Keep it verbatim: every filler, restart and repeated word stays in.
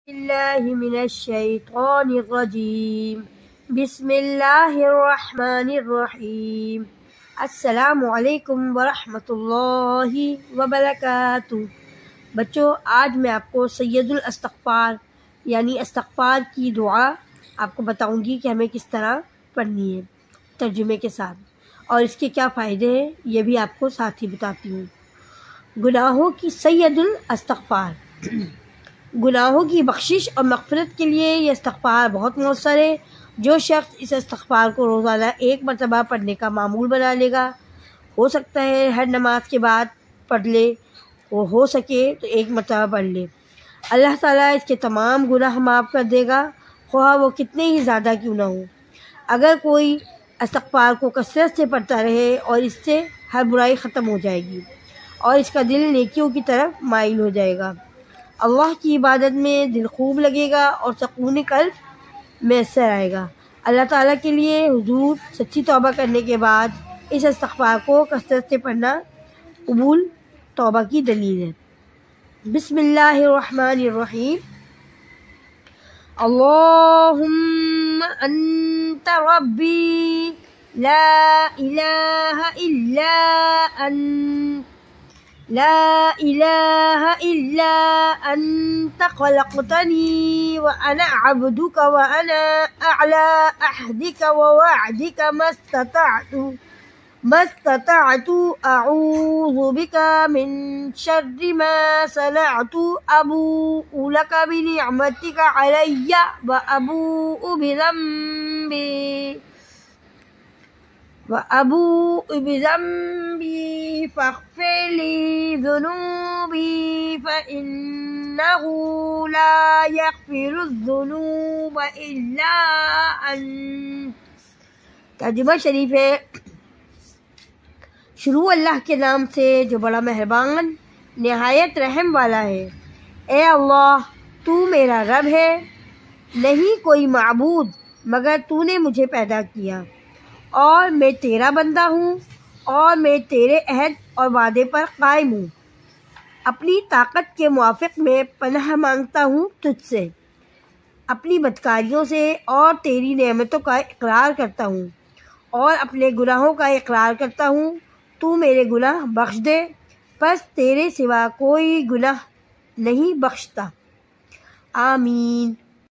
اللہ من الشیطان الرجیم بسم اللہ الرحمن الرحیم السلام علیکم ورحمۃ اللہ وبرکاتہ۔ بچوں، آج میں آپ کو سید الاستغفار یعنی استغفار کی دعا آپ کو بتاؤں گی کہ ہمیں کس طرح پڑھنی ہے ترجمے کے ساتھ، اور اس کے کیا فائدے ہیں یہ بھی آپ کو ساتھ ہی بتاتی ہوں۔ گناہوں کی سید الاستغفار، گناہوں کی بخشش اور مغفرت کے لیے یہ استغفار بہت مؤثر ہے۔ جو شخص اس استغفار کو روزانہ ایک مرتبہ پڑھنے کا معمول بنا لے گا، ہو سکتا ہے ہر نماز کے بعد پڑھ لے، وہ ہو سکے تو ایک مرتبہ پڑھ لے، اللہ تعالیٰ اس کے تمام گناہ معاف کر دے گا، خواہ وہ کتنے ہی زیادہ کیوں نہ ہوں۔ اگر کوئی استغفار کو کثرت سے پڑھتا رہے اور اس سے ہر برائی ختم ہو جائے گی اور اس کا دل نیکیوں کی طرف مائل ہو جائے گا، اللہ کی عبادت میں دل خوب لگے گا اور سکون قلب میسر آئے گا۔ اللہ تعالیٰ کے لیے حضور سچی توبہ کرنے کے بعد اس استغفار کو کثرت سے پڑھنا قبول توبہ کی دلیل ہے۔ بسم اللہ الرحمن الرحیم۔ اللہم انت ربی لا الہ الا انت لا الہ الا انت خلقتنی وانا عبدک وانا اعلی عہدک ووعدک ما استطعت ما استطعت اعوذ بک من شر ما صنعت ابوء لک بنعمتک علی وابوء بذنبی وَأَبُوءُ بِذَنبِي فَاغْفِرْ لِي ذُنُوبِي فَإِنَّهُ لَا يَغْفِرُ الذُّنُوبَ إِلَّا أَنْتَ۔ ترجمہ شریف ہے، شروع اللہ کے نام سے جو بڑا مہربان نہایت رحم والا ہے۔ اے اللہ، تو میرا رب ہے، نہیں کوئی معبود مگر تو نے مجھے پیدا کیا، اور میں تیرا بندہ ہوں اور میں تیرے عہد اور وعدے پر قائم ہوں۔ اپنی طاقت کے موافق میں پناہ مانگتا ہوں تجھ سے، اپنی بدکاریوں سے، اور تیری نعمتوں کا اقرار کرتا ہوں اور اپنے گناہوں کا اقرار کرتا ہوں۔ تو میرے گناہ بخش دے، پس تیرے سوا کوئی گناہ نہیں بخشتا۔ آمین۔